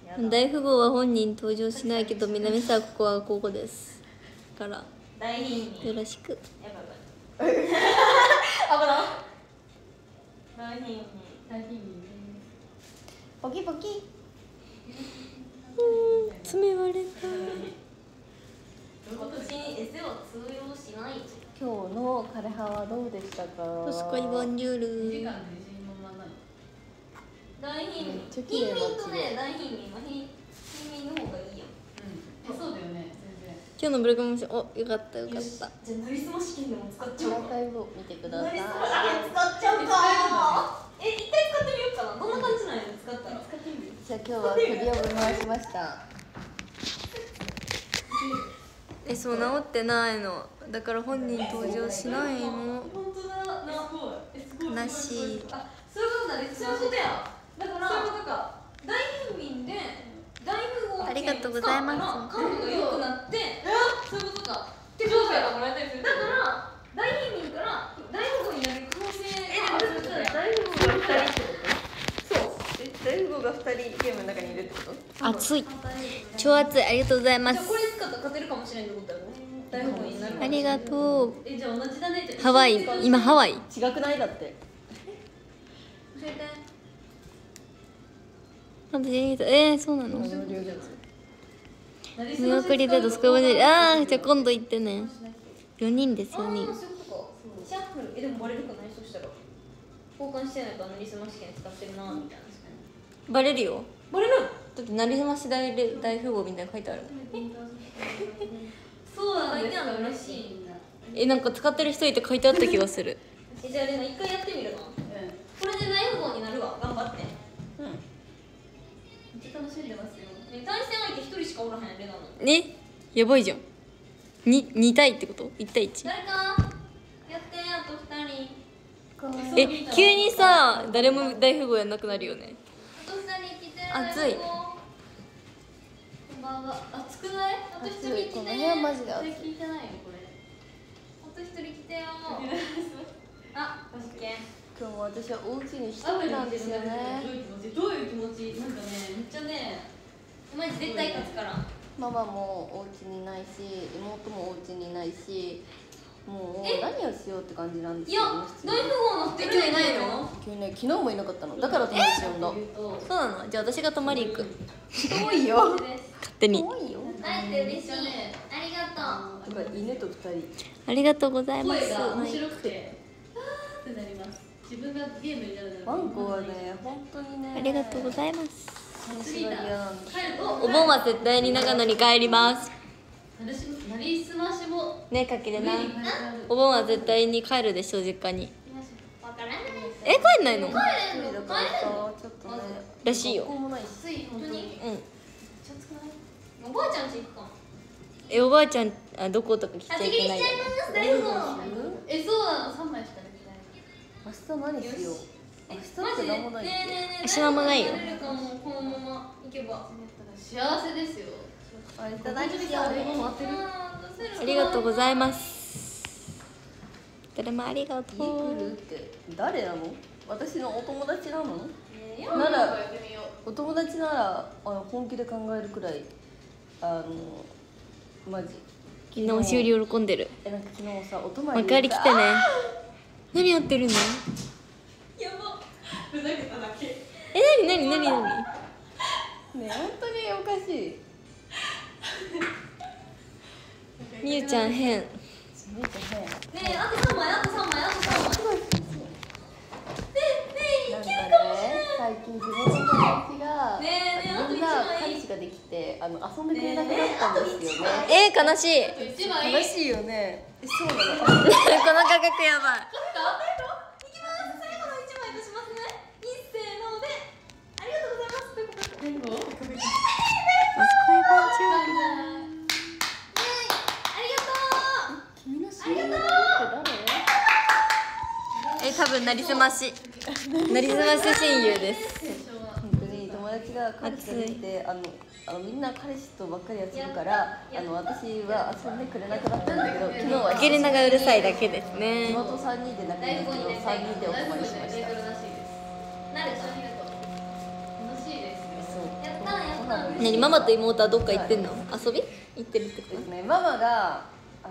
大富豪は本人登場しないけど、南沢ここはここですから大貧民よろしく。 やばいやばい大貧民ポキポキ爪割れた。 私にエセは通用しない。 今日の枯葉はどうでしたか？ トスコイボンジュール。 大貧民ちゃ綺貧麗な民とね大貧民は貧民の方がいいよ。 そうだよね全然。 今日のブログもよかったよかった。 じゃあなりすま試験でも使っちゃおうか。 アーカイブを見てください。 なりすま試験使っちゃうか。一回使ってみようかな。どんな感じなんや使ったら。 じゃあ今日は首をぶん回しました。 そう治ってないの。だから本人登場しないの。 本当だな。すごい。 悲しい。 あ、そういうことだね。そういうことや。だからそういうことか。大貧民で大富豪ありがとうございます。 感度が良くなって、そういうことか。ってことや。だから大貧民から大富豪になる可能性があるってことや。 大富豪が2人ってこと？そう。大富豪が2人ゲームの中にいるってこと？ 熱い。超熱い。ありがとうございます。 じゃあこれ使ったら勝てるかもしれないってことやろ。大富豪になる。 ありがとう。 じゃあ同じだね。 ハワイ。今ハワイ。 違くないだって。 教えて。 そうなの？見見送りだとスカバで、じゃあ今度行ってね。4人です4人。 シャッフルでもバレるかないそしたら交換してないからなりすま試験使ってるなみたいな。 バレるよ。 バレる？ だってなりすまし大富豪みたいなの書いてある。 そうだね。書いてあるの嬉しい。 なんか使ってる人いて書いてあった気がする。 じゃあレナ一回やってみるな。これで大富豪になるわ。頑張って。めっちゃ楽しんでますよ。対戦相手一人しかおらへんレナの。 ね、やばいじゃん。2対ってこと？ 1 対 1。 誰かやってあと2人。 急にさ、誰も大富豪やんなくなるよね。 あと2人来て。 暑い。 こんばんは。暑くない？あと1人来て。 この部屋マジで暑い。 聞いてないよこれ。 あと1人来てよ。あ、オッケー。 今日も私はお家に一人なんですよね。 どういう気持ち？なんかね、めっちゃね、マジ絶対勝つから。 ママもお家にいないし、妹もお家にいないし、もう何をしようって感じなんですよ。 いや、大富豪乗ってる人いないの？ 今日ね、昨日もいなかったの。だから友達呼んだ。 そうなの？じゃあ私が泊まり行く。 遠いよ。 勝手に。 遠いよ。 会えて嬉しい。ありがとう。 とか犬と2人。 ありがとうございます。 声が面白くてってなります。自分がゲームになるの。 ワンコはね、本当にね。 ありがとうございます。 話が嫌なんです。 お盆は絶対に長野に帰ります。 なりすましもね、かけれな上に書いてある。 お盆は絶対に帰るでしょ、実家に。 わからない。 帰んないの？ 帰れんの？ だからさ、ちょっとね。 らしいよ。 学校もないし。 つい本当に。 うん。 めっちゃ暑くない？おばあちゃんち行くかも。 おばあちゃん、どことか来ちゃあ、 いけないよね。 ます。大富豪。 そうなの3枚しかできない。 明日何しよう。明日って何もないっけ？ 明日何もないよ。 このまま行けば。 幸せですよ。 あ、いただきます。 ありがとうございます。誰もありがと家来るう。 って誰なの？私のお友達なの？ やならやってみよう。 お友達なら本気で考えるくらいマジ。 昨日修理喜んでる。 なんか昨日さお泊まり幕張来てね。何やってるの？ ば。ふざけただけ。 何？ ね本当におかしい。 みゆちゃん変。 ねえ、あと3枚。ねえ、 なんかいけるかもしれね最近自分の友達がねえ、あと1 みんな彼枚。 氏ができて遊んでくれなくなったんですよね。 悲しい。 1枚。 悲しいよね。そうなの。 この価格やばい。 いきます。最後の1枚出しますね。せーので。ありがとうございます。ということで。 何を？ マスコイボンチュール。 ありがとう。 君の親友って誰？ 多分なりすまし親友です。 本当に友達が彼氏ができてみんな彼氏とばっかり遊ぶから私は遊んでくれなくなったんだけど昨日はゲルナがうるさいだけですね。 妹3人で仲いいんですけど3人でお泊まりしました。 なれた。 楽しいですよ。 そうやったーやったー。 何ママと妹はどっか行ってんの？遊び？行ってるってこママが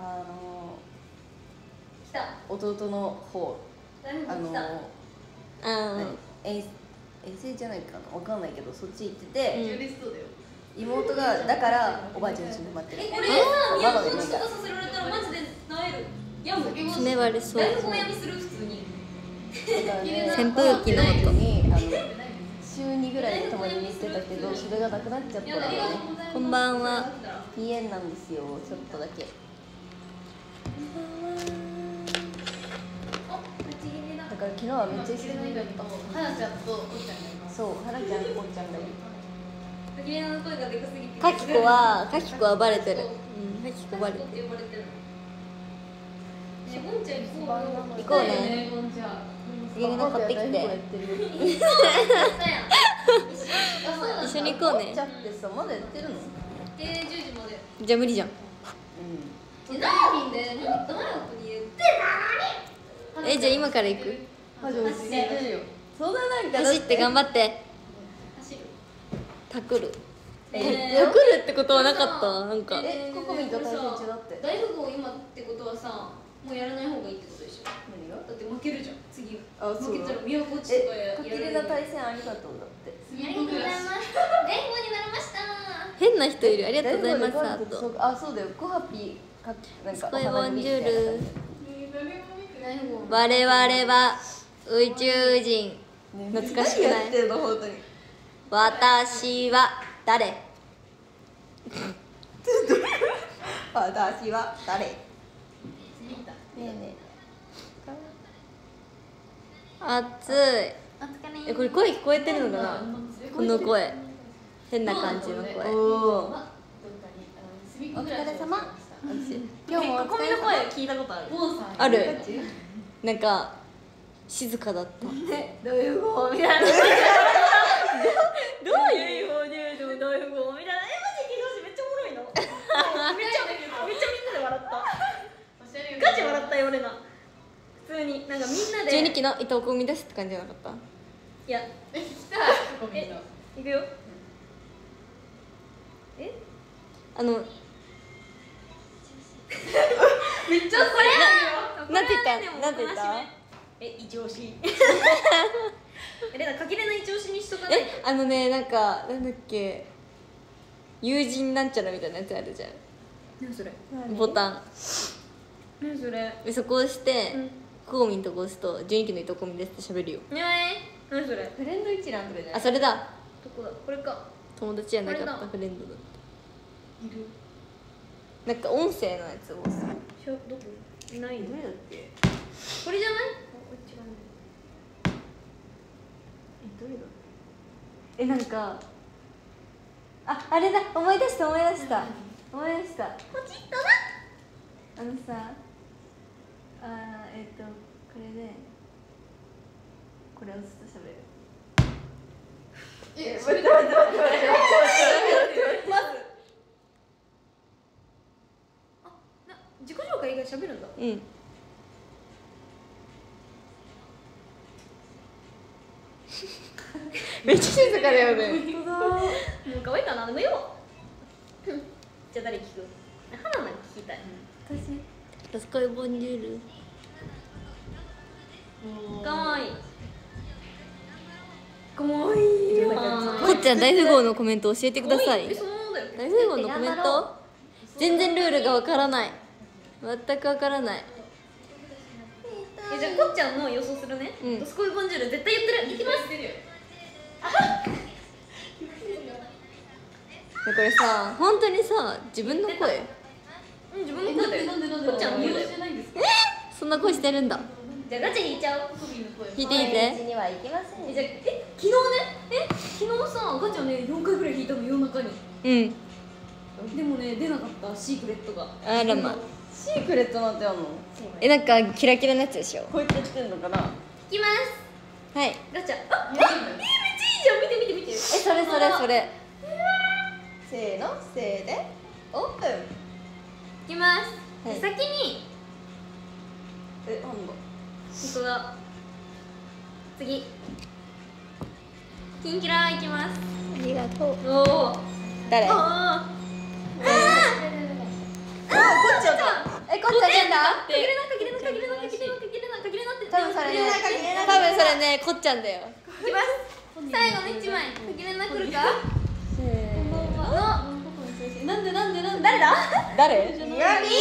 来た弟の方大丈夫来たと？あ遠征じゃないかな、わかんないけどそっち行ってて、 ジュリストだよ。 妹がだからおばあちゃんの家に待ってる。 これさ宮本の仕事させられたらマジでなえるやむあ、爪割れそう。 大学もやみする普通にだからね、 扇風機の音。 に週2ぐらいで泊まりに行ってたけど、それがなくなっちゃったのでね、 こんばんは。 鼻炎なんですよ、ちょっとだけ。だから昨日はめっちゃ久しぶりだった。 花ちゃんとおっちゃんがいます。 そう、花ちゃんとこっちゃんがいる。 垣根の声がでかすぎてかきこはバレてる。うん、かきこバレてる。 呼ばれてるね、ゴンちゃん行こう行こうね。 こんにちは。 次の買ってきて。 やったやん一緒に行こうねこっちゃんってさ、まだやってるの？ 10時までじゃあ無理じゃん。 何人でもっと早くに言ってじゃあ今から行く？ あ、じゃあ落ち着いてるよ。そんななんか走って頑張って。 走るタクル。タクルえってことはなかった。なんか。 ココミンと対戦中だって。 大富豪今ってことはさもうやらない方がいいってことでしょ何が？ だって負けるじゃん次あ、そう負けたら宮古地とかやかきれな対戦ありがとうだって。 ありがとうございます大富豪になりました変な人いる。ありがとうございます。あと。 あ、そうだよ。コハピーかなんかスコイボンジュール。 大富豪我々は宇宙人。懐かしくない何やってんの本当に。 私は誰？ 私は誰？ねえね暑い。 お疲れこれ声聞こえてるのかな？この声。変な感じのえ。 声。 おお。 おお疲れ様。今日もお疲れ様。 聞いたことあるボンさん。 ある。なんか静かだった。 ね、どういう方みたいな。 どういう表現でもどういう語みたいなマジでめっちゃおもろいのめっちゃみんなで笑ったガチ笑ったよ俺な普通になんかみんなで 12期の伊藤を生み出すって感じじゃなかった？ いや来た。コミンの。 いくよあのめっちゃこれなんて言った？なんて言った？ 異常詞レナかけれない調子にしとかないとなんかなんだっけ、友人なんちゃらみたいなやつあるじゃ何それん。ボタン何それでそこを押して、 うんコウミンとこ押すと12期の伊藤こみですって喋るよ。 ねえ何それフレンド一覧とかじゃない？ あ、それだ。 どこだこれか友達じゃなかっこれだたフレンドだっいるた。なんか音声のやつを押す。 どこいないのどれだっけ？ これじゃないどれだ？ なんかあれだ、思い出した。 ポチッとなあのさこれでこれ押すと喋る。 待って待って待って待ってまず自己紹介以外喋るんだうん。めっちゃ静かだよね。 本当だもう可愛いかなでもよじゃあ誰聞く花なんか聞きたい私スコイボンジュール。 かわいいかわいいよこっちゃん大富豪のコメント教えてください。 そのままだよ大富豪のコメント？全然ルールがわからない。全くわからない。 じゃあこっちゃんの予想するねうんドスコイボンジュール絶対言ってるいきますこれさ、本当にさ、自分の声？ うん自分の声だよなんでこっちゃんの声だよしてないんですか？ そんな声してるんだ。 じゃあガチで引いちゃおうコミンの声。 弾いていいぜ。 には行きません。 じゃあ昨日ね昨日さガチャね4回ぐらい引いたの夜中にうん。 でもね出なかったシークレットがあらま。 シークレットなんてあんの？ なんかキラキラのやつでしょ。 こうやってやってんのかな？ 引きますはい。 ガチャめっちゃいいじゃん見て見て見てそれ。 せーの、せーでオープン。 いきます、 はい先になんだ？ 本当だ次キンキラーいきますありがとう。 おお誰？ あこっちゃったこっちゃんだかけれなかけれなかけれなかけれなかけれなかけれなって多分それね多分それねこっちゃんだよ。 いきます最後の1枚かけれなくるかなんで誰だ誰？ 闇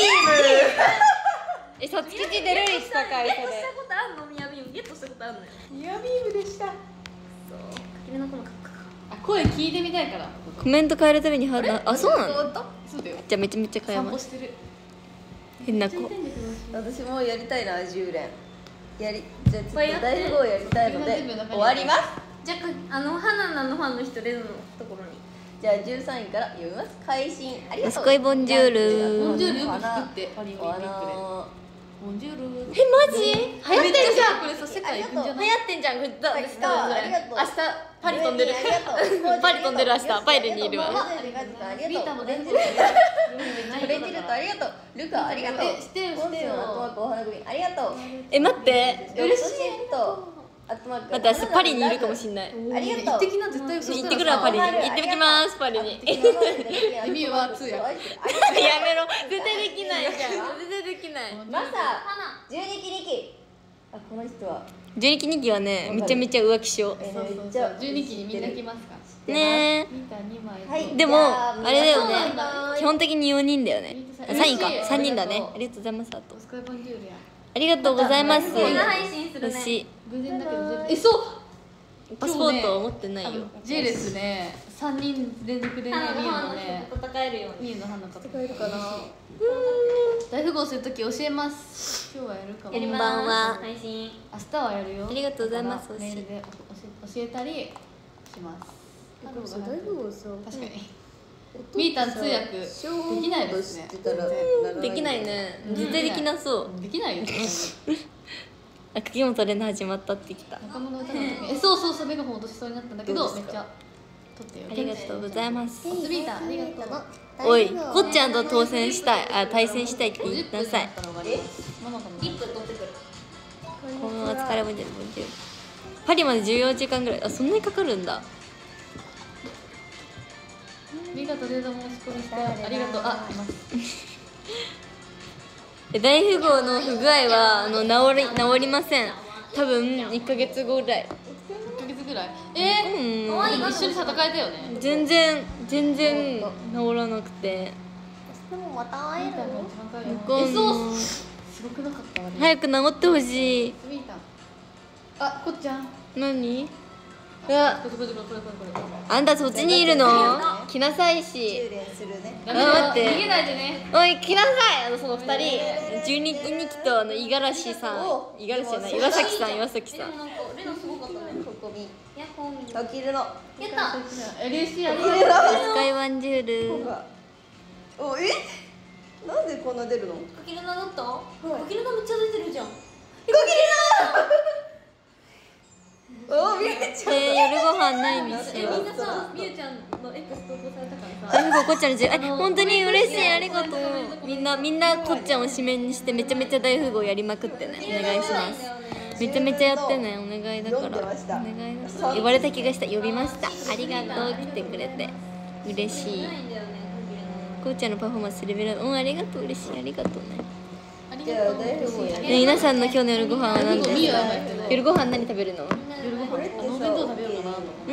え、そっち出るにしたかいそれ。 ゲットしたことあんのミヤビームゲットしたことあんのよ闇部でしたかけれなくるかあ、声聞いてみたいから。 コメント変えるためにはな、あ、そうなの？ そうだよ。 じゃあめちゃめちゃ変えます。 散歩してる。 変な子。 私もやりたいな10連やりじゃあちょっと大富豪やりたいので終わりますじゃあ花菜のファンの人レズのところにじゃあ13位から読みます会心ありがとうすごいボンジュールボンジュールよく聞くってパリオリンピックで。ボンジュール。 え、マジ？流行ってんじゃん。 これさ世界行くんじゃ流ない？ 行ってんじゃん。これどうですか？ ありがとう明日パリ飛んでる。パリ飛んでる明日。パリにいるわ。 ミータも全然トレンジルトありがとうルカありがとう知ってる知ってる。 お花組ありがとうえ、待って。 嬉しいとあと待って、明日パリにいるかもしんない。 ありがとう行ってきな絶対嘘行ってくるわパリに。行ってきますパリに。 エミは通訳やめろ。絶対できないじゃん。絶対できない。 マサ12期2期あこの人は 12期2期はね、めちゃめちゃ浮気性。 そうそうそう。12期にみんな来ますか。 ねミータ2枚。 はいでもあれだよねそうなんだ基本的に4人だよね。あ、3人か嬉しい 3人だね。ありがとうございます。あとおスカイボンジュールや。 ありがとうございます。 生配信するね星偶然だけど全部そう。 パスポートを持ってないよ。 J 列ね3人連続でね花菜のフミユァンののね人と戦えるようにミユの花の方使えるかな大富豪するとき教えます。今日はやるかも。 やりこんばんはます配信明日はやるよ。 ありがとうございますだからメールで教えたりします。確かに。ミータン通訳できないですね。 できないね。絶対できなそう。 できないよ。 あ、柿本玲奈始まったってきた。 仲間の歌の時そうそうそうメガホン落としそうになったんだけどめっちゃ撮ってよ。 ありがとうございます。 ミータンありがとう。 おい、こっちゃんと当選したい。あ、対戦したいって言ってなさい。 ママかも。 1分取ってくるこのお疲れもんじゃるもんじゃる。パリまで14時間ぐらい。あ、そんなにかかるんだ。 ミカとデータ申し込みしてありがとう。あ、います。 大富豪の不具合は治りません。多分1ヶ月後ぐらい。 1ヶ月ぐらい。 うん。 一緒に戦えたよね。 全然治らなくて。 でもまた会えるわかんそうないすごくなかったわね。 早く治ってほしい。 ミータン。あ、こっちゃん。 何？うわ、 これ。 あんたそっちにいるの？来なさいし。 10連するねダメだよ待って逃げないでね。 おい、来なさい。その2人12期と五十嵐さん、五十嵐じゃない、岩崎さん。 でもなんかレナすごかったねここみヤッホーミンかきるのやった嬉しいありがとう。 スカイワンジュール。 おなんでこんな出るのかけるなだったかけるなめっちゃ出てるじゃんお見えちゃう夜ご飯ないにしよう。 みんなさみゆちゃんの X 投稿されたからさ大富豪こっちゃんの本当に嬉しい。ありがとう。みんなこっちゃんを指名にしてめちゃめちゃ大富豪やりまくってね。お願いします。めちゃめちゃやってね。お願いだから。お願いだから。呼ばれた気がした。呼びました。ありがとう。来てくれて嬉しい。 ないんだよねこうちゃんのパフォーマンスレベル、ありがとう。嬉しい。ありがとうね。 じゃあ大富豪やる皆さんの今日の夜ご飯は何ですか？ ミユは夜ご飯何食べるの？ 夜ご飯お弁当食べようかなと思って。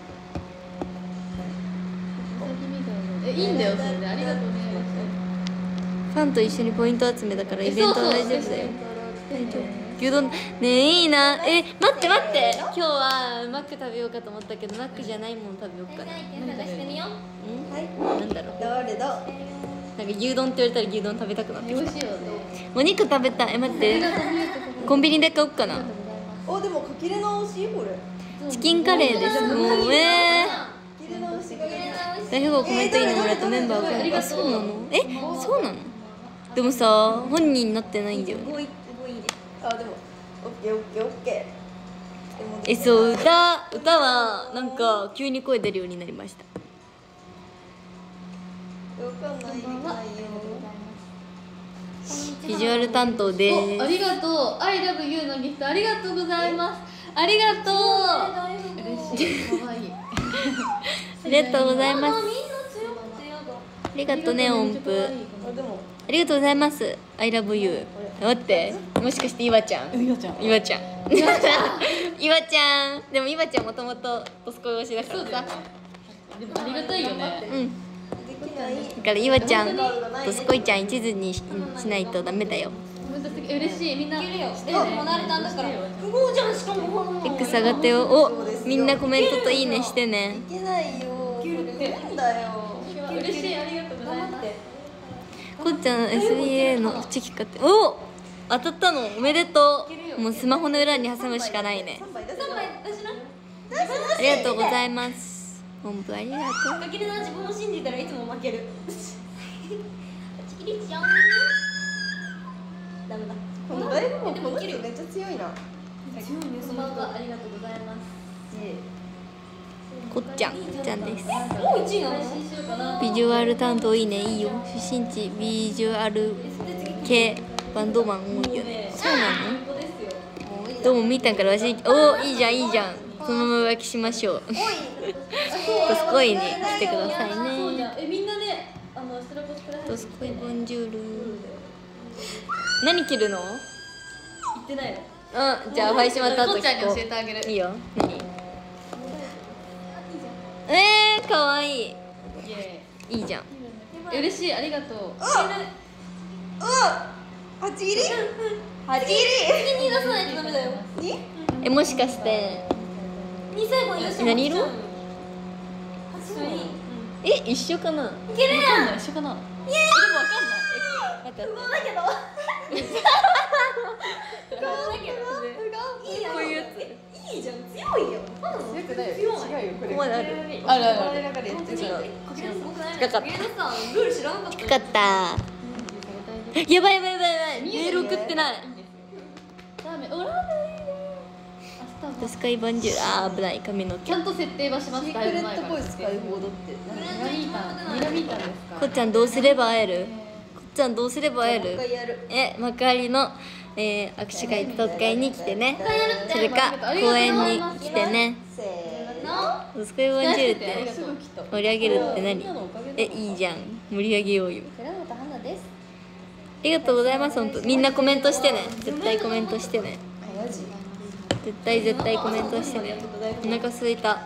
いいんだよそれでありがとうね。 ファンと一緒にポイント集めだからイベントは大丈夫だよ。大丈夫。牛丼ねえいいな。待って今日はマック食べようかと思ったけどマックじゃないもの食べようかな。 探してみようはいなんだろう。 誰だなんか牛丼って言われたら牛丼食べたくなってきた。 美味しいよね。 お肉食べたい。待ってコンビニで買おうかな。 おでもかきれ直しこれチキンカレーです。もうかきれ直しが大富豪コメントいいのもらうとメンバーが変わる。あ、そうなの？そうなの？でもさ本人になってないんだよね。 5いいねあでもオッケーオッケーオッケーそう歌はなんか急に声出るようになりました。 わかんないよビジュアル担当でありがとう。I love you のギフトありがとうございます。ありがとう。嬉しい。可愛い。 す。ありがとうございます。 みんな強りがとうね音符。 あでもありがとうございます。I love you。待って、もしかして岩ちゃん？ 岩ちゃん岩ちゃん。岩ちゃん。でも岩ちゃんもともとドスコイ推しだからさ。 でもありがたいよね。 うん。 できないだから岩ちゃん、ドスコイちゃん一途にしないとダメだよ。 嬉しい、みんなしてね。 もなれたんだから不合じゃん。しかも X 上がってよ。お、みんなコメントといいねしてね。 いけないよこれなんだよ嬉しい、ありがとうございます。 こっちゃん SBA のチェキ買って。お、当たったのおめでとう。もうスマホの裏に挟むしかないね。 3枚出せ 3枚出しな。 ありがとうございます。本部ありがとう。 かけるな、自分を信じたらいつも負ける。ちぎりちゃん。ダメだ。 この大富豪この人めっちゃ強いな強いね、その方。ありがとうございます。 こっちゃん、こっちゃんです。 もう1位なの？ ビジュアル担当いいね、いいよ。出身地ビジュアル系バンドマン多いよね。そうなの？どうもみーたんからわし、お、いいじゃんいいじゃん。そのまま浮気しましょう。ドスコイに来てくださいね。 みんなね、ストラコスプラドスコイボンジュール。何着るの？ 言ってないの。 じゃあファイシマタとこっちゃんに聞こ教えてあげる。 う。いいよ。何？かわいい。 イエいいじゃん。 ーイ。嬉しい、ありがとう。 はちぎりはちぎり次に出さないとダメだよ。 もしかして 2最後に出しても何色？ 普通に一緒かな？ いけるやん。 一緒かな。 でもわかんない。待って不合だけど不合だけどいいやん。 こういうやつ。 いいじゃん、強いよ。 強くないよ強い。 違うよこれここまである。 あるあるある。 中でやってる違う。 かけるすごくない？ 近かった芸能さんルール知らなかった。 よかった。やばいやばいやばいやばい。メール送ってない。 ラーメン、おラーメンいいね。 ドスカイボンジュール。危ない髪の毛。 ちゃんと設定はします。 シークレットボイス解放度ってミラミータン、ミラミータンですか。 こっちゃんどうすれば会える？こっちゃんどうすれば会えもう一る？ 回やる幕張の握手会特会に来てね。それか公園に来てね。 せーのドスカイボンジュールっありてがとう。 盛り上げるって何？いいじゃん。盛り上げようよ。 寺本花ですありがとうございます本当。みんなコメントしてね。絶対コメントしてね。 マジ絶対コメントしてね。お腹空いた。 こ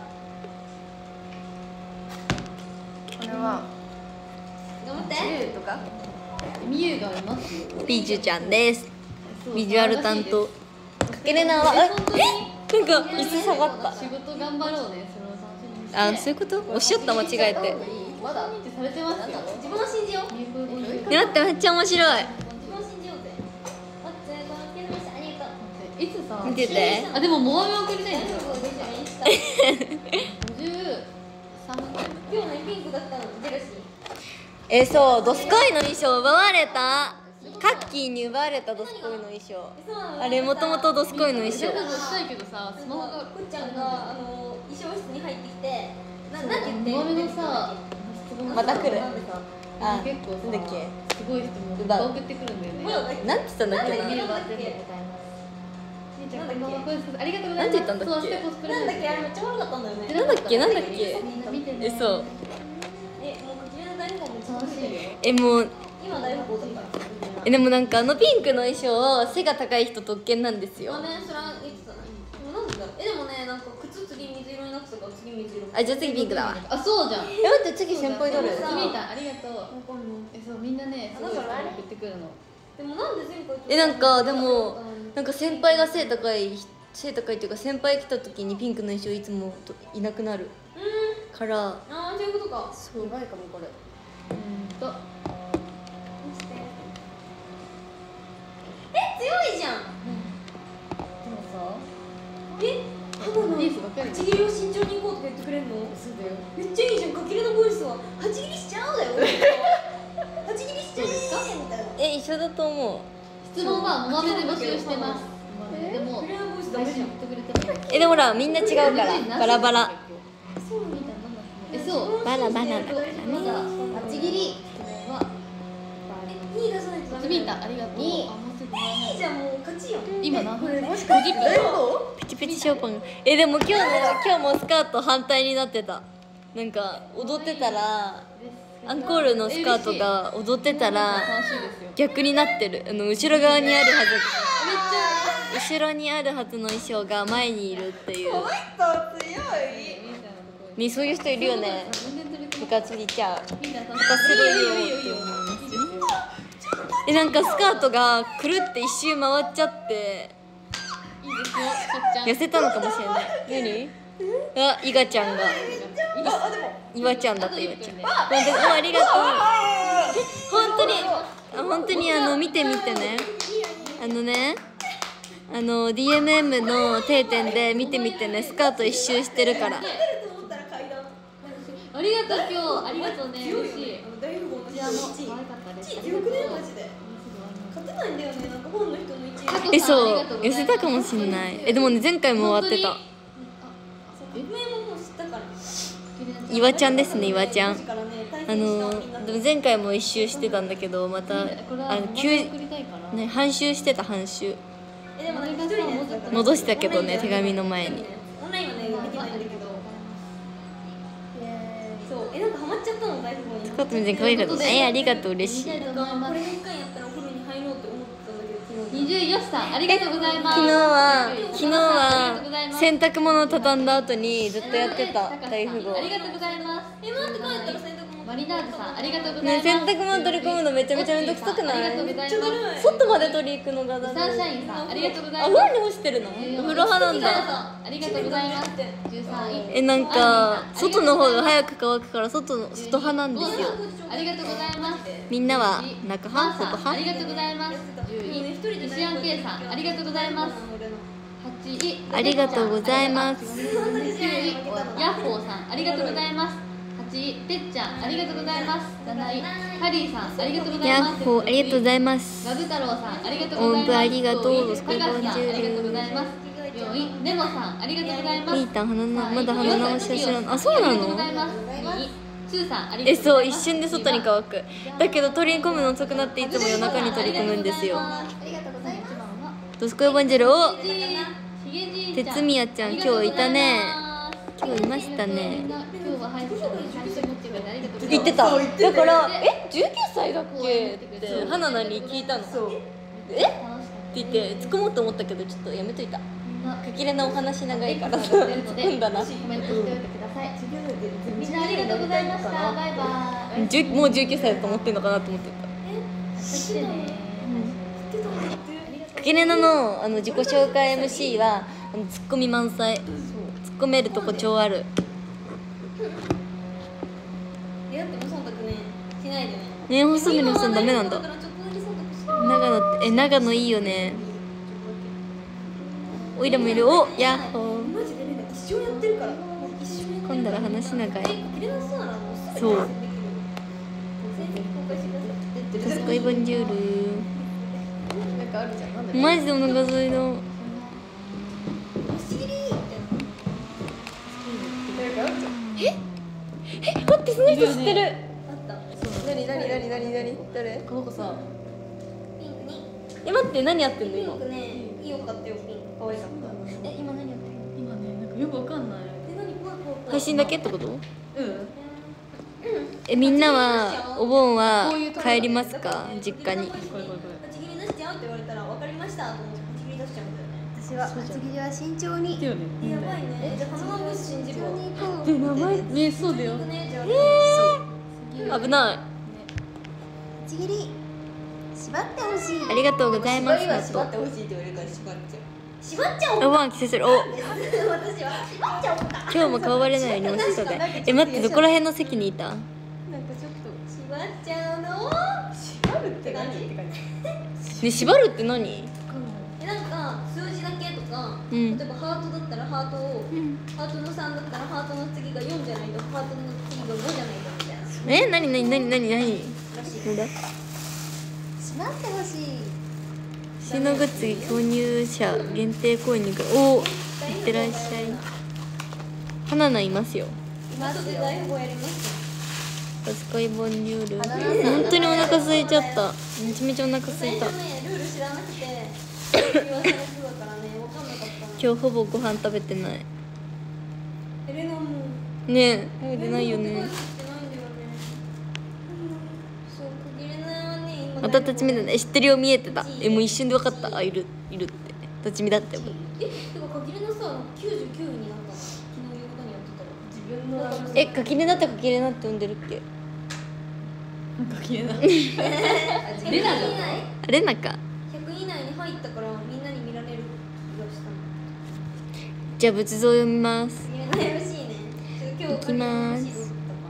れは頑張って。 10とかみゆがいますよ。 ビジュちゃんです。ビジュアル担当。かけれなは本当になんか椅子下がった。 仕事頑張ろうね。それを楽しみにして。 あ、そういうこと？おっしゃった間違えて。 まだ認知されてますよ。 自分を信じよう。 入校本当に待ってめっちゃ面白い。 自分を信じようぜ。おっつー、このケースありがとう。 いつさ。 見てて。 あ、でもモアメ送りたいんですよ。 そうでしょ、インスタ。 53分くらい。 今日ね、ピンクだったの出るし。 そう、ドスコイの衣装奪われた。カッキーに奪われたドスコイの衣装。あれもともとドスコイの衣装。 ジャグしたいけどさ、スマホがこっちゃんが衣装室に入ってきて、なんて言ってモアメのさ、 また来る。あ、 結構さ、 なんだっけ。 すごい人も奪う送ってくるんだよね。 なんて言ったんだっけな。 見れば全部答えます。しんちゃんこんばんは、これありがとうございます。 なんて言ったんだっけそうしてコスプレなんだっけ、あれめっちゃ悪かったんだよね。 なんだっけなんだっけ。 みんな見てね。 そう。 もうかけるの大富豪めっちゃ楽しいよ。 もう今大富豪だから。 でもなんかピンクの衣装背が高い人特権なんですよ。 ね、それは言ってたね。でもなんでだろう。でもね、なんか靴次水色になってたから次水色。 あ、じゃあ次ピンクだわ。 あ、そうじゃん。 待って次先輩どれ？ スミータンありがとう。 わかんない。 そうみんなね、すごい人が送ってくるの。 でもなんで前回なんかでもなんか先輩が背高いっていうか先輩来た時にピンクの衣装いつもいなくなるからああ、そういうことか。 そうやばいかもこれ強いじゃん。 でもさ花のニースばっかり。 八切りを慎重に行こうとか言ってくれるの？ そうだよ。 めっちゃいいじゃん。かけるのボイスは八切りしちゃうだよ。八切りしちゃうみたいな。 一緒だと思う。 質問はモマメで募集してます。でもかけるのボイスダメじゃん。 最初に言ってくれてもいい。 でもほらみんな違うからバラバラそうみたいな。 そう。 バラバラだからね。 はちぎりは 2出さないとダメ。 スミータンありがとう。 いいあ、もうすぐもらえないいいじゃん、もう勝ちよ。 今何分？ もしかして大富豪プチプチショーパンでも今日もスカート反対になってた。なんか踊ってたらアンコールのスカートが踊ってたら楽しいですよ。 逆になってる。後ろ側にあるはず、後ろにあるはずの衣装が前にいるっていう。 この人強い。 ね、そういう人いるよね。部活にいちゃう。 みんな楽し部活するよって思います。なんかスカートがくるって一周回っちゃっていいですよ。しょっちゃん。 痩せたのかもしれない。何？あ、イガちゃんが。岩ちゃんだった岩ちゃん。ありがとう。本当に見てみてね。DMM の定点で見てみてね。スカート一周してるから。 ありがとう今日ありがとうね。嬉しい。こちらも可愛かったです。 強くねマジで勝てないんだよね。なんか本の人の1位そう寄せたかもしんない。でもね前回も終わってた。 名ももう知ったから岩ちゃんですね岩ちゃん。でも前回も一周してたんだけどまた半周してた半周。 でもなんか一人のやつだったら戻したけどね手紙の前に。 オンラインはねできないんだけど。そうなんかハマっちゃったの大富豪に。 スカートめっちゃ可愛かった。ありがとう嬉しい。 これの1回やったらお風呂に入ろうって思ってたんだけど昨日。 20よしさんありがとうございます。 昨日は洗濯物を畳んだ後にずっとやってた大富豪。 ありがとうございます。 待って帰ったら洗濯物マリナーズさんありがとうございます。 ね洗濯物取り込むのめちゃめちゃめんどくさくなありがとうい？ ございます。 外まで取り行くのがだるい。 サンシャインさんありがとうございあ、 ます。 風呂に干してるの？お風呂派なんだ。 ありがとうございます。13位。 なんか外の方が早く乾くから外派なんですよ。 ありがとうございます。 みんなは中派？外あり派？ がとうございます。10位。西安圭さんありがとうございます。8位。 ありがとうございます。 9位。ヤッホーさんありがとうございます。8位。てっちゃんありがとうございます。7位。ハリーさんありがとうございヤッます。 ホーありがとうございます。 ガブ太郎さんありがとうございます。 音符ありがとう。 高橋さんありがとうございます。4位。ネモさんありがとうございます。 みーたんまだ鼻直しは知らん。あ、そうなありがとうごの？ ざいます。2位。スーさんありがとうございます。 そう一瞬で外に乾く。だけど取り込むの遅くなっていつも夜中に取り込むんですよ。 ありがとうございます。 ドスコヨボンジェルおひげじいちゃん鉄宮ちゃん今日いたね。今日いましたね。 今日は早く最初に持ってくれてありがとうございます。 言ってた。だから19歳だっけって花菜に聞いたの。って言って突っ込もうと思ったけどちょっとやめといた。かきれなお話長いからさ突っ込んだな。 コメントしておいてください。みんなありがとうございました。バイバイ。 もう19歳だと思ってんのかなと思ってた。かきれなの自己紹介 MC はツッコミ満載。突っ込めるとこ超ある。 やっても忖度ねしないでね。 ね、ほそんなにダメなんだ。長野いいよね。おいらもいる。おやっほー。 マジでね一生やってるから。一生やってる。 今度は話長い。 切れなそうなの。 そう。 成績公開してください。 ドスコイボンジュール。 なんかあるじゃん。なんだっけ。 マジでお腹空いた。 お尻みたいな。 なんかあるじゃん。 待ってその人知ってる。 あった。 何誰？ この子さ、 ピンクに。 待って何やってんの今。 ピンクねいいよかったよピンク。可愛かった。今何やってるの？ 今ねなんかよくわかんない。 何怖い怖い怖い。 配信だけってこと？ うん。 みんなはお盆は帰りますか実家に？ これ。 立ち切り出しちゃうって言われたら分かりましたと思って立ち切り出しちゃうんだよね。 私は厚切りは慎重に。 だよね。 やばいね。じゃあ花輪ブス信じるわ。 慎重に行こう。 で名前ねそうだよ。 ねじゃあ。 危ない。 厚切り。縛ってほしい。 ありがとうございます。 縛りは縛ってほしいって言われるから縛っちゃう。 縛っちゃおう。 お盆着せする。お私は縛っちゃおうか。 今日も顔バレないように押しそうで。待ってどこら辺の席にいた？ なんかちょっと縛っちゃうの。 縛るって感じ。 ね縛るって何？ なんか数字だけとか、 うん例えばハートだったらハートを、ハートの3だったらハートの次が4じゃないとハートの次が5じゃないとみたいな。 何？ らしい。 これ？ 縛ってほしい。 シノグッズ購入者限定購入がおーいってらっしゃい。花菜いますよ。 今後で大富豪やりますドスコイボンニュール。本当にお腹空いちゃった。めちゃめちゃお腹空いた。 最初ねルール知らなくて言わされてたからね分かんなかったの。 今日ほぼご飯食べてない。 エレナもねえ食べてないよね。 食べてないんだよね。 また立ち見だね。知ってるよ、見えてた。もう一瞬で分かった。あ、いるって立ち見だって。 てかかきれのさ99分になったの。昨日夕方にやってたら自分の垣根だったかきれなって呼んでるっけ？ レナじゃない？ レナか。 100位以内に入ったからみんなに見られる気がしたの。 じゃあ仏像読みます。 みんなよろしいね。今日行きます了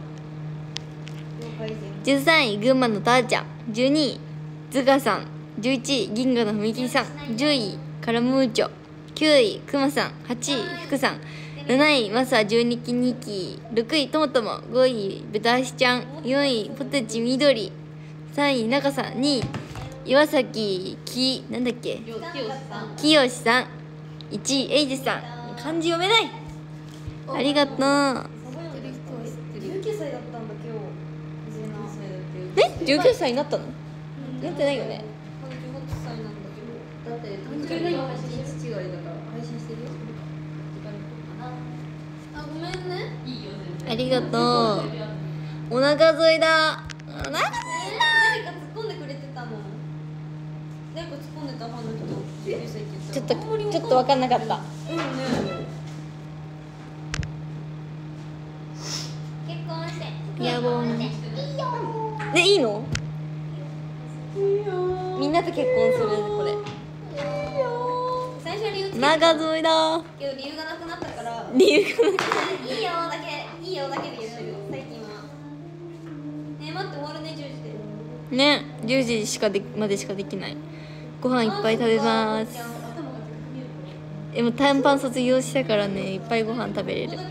解 13位群馬のたーちゃん、12位ズガさん、11位銀河の踏切さん、10位カラムーチョ、9位クマさん、8位福さん、7位マサ12期2期、6位ともとも、5位豚足ちゃん、4位ポテチ緑、3位中さん、2位岩崎なんだっけ、きよしさん、1位エイジさん。漢字読めない。ありがとう。 19歳だったんだ今日。 19歳になったの？なってないよね。 18歳なんだけど。 だって誕生日の配信違いだから配信してるよ。 あ、ごめんね。 いいよ全然。 ありがとう。お腹空いた。お腹空い誰か突っ込んでくれてたの。誰か突っ込んでたファンの人。19歳って言ったらちょっと分かんなかった。 結婚して。 やぼん。でいいの？みんなと結婚するこれ。 最初は理由つけてお腹空いた。 けど理由がなくなったから。 理由がいいよだけで言ってるよ最近は。ねえ待って終わるね10時で。 ね、10時までしかできない。ご飯いっぱい食べます。でも短パン卒業したからね、いっぱいご飯食べれる。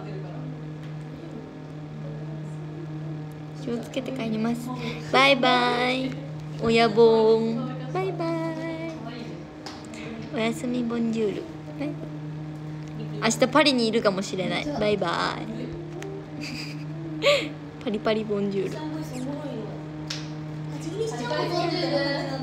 気をつけて帰ります。バイバイ。親ボン。バイバイ。おやすみボンジュール。バイバイ。明日パリにいるかもしれない。バイバイ。パリパリボンジュール。 ボンジュール。